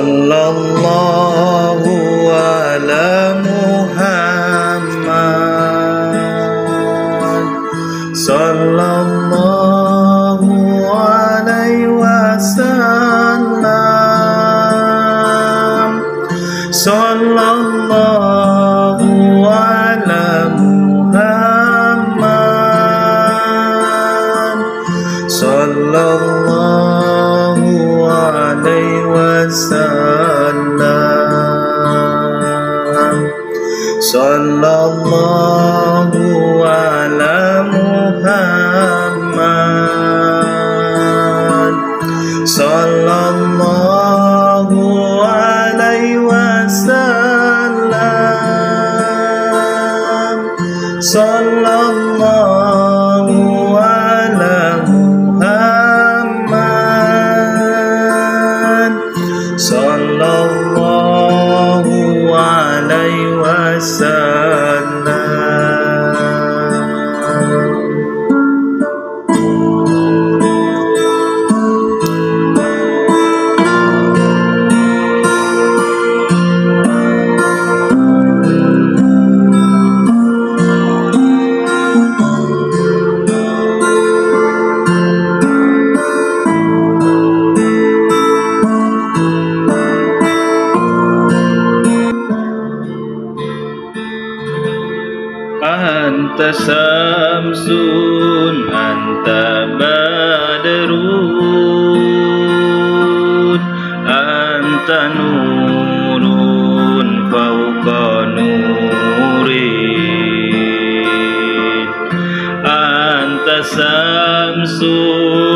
Sallallahu ala Muhammad, sallallahu alaihi wasallam, sallallahu ala Muhammad, sallallahu alaihi wasallam, sallallahu ala Muhammad, sallallahu alaihi wasallam, sallallahu ala Muhammad, sallallahu alaihi wasallam. Anta samsun, anta badrun, anta nurun fauqa nurin. Anta samsun,